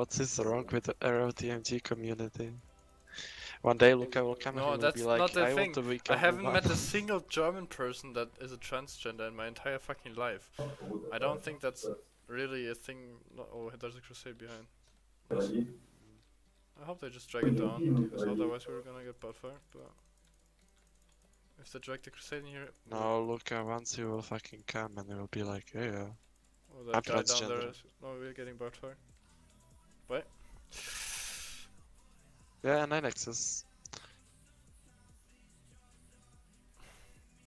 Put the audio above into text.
What is wrong with the rotmg community? One day Luca will come and No, he will that's be like, not the I thing. want to I become haven't woman. met a single German person that is a transgender in my entire fucking life. I don't think that's really a thing. No, oh, there's a crusade behind. I hope they just drag it down, because otherwise we're gonna get butt fucked, but... If they drag the crusade in here... No, Luca, once he will fucking come and he will be like, yeah, Oh, that I'm guy down there transgender. is... No, we're getting butt fucked. What? Yeah, and 9x's.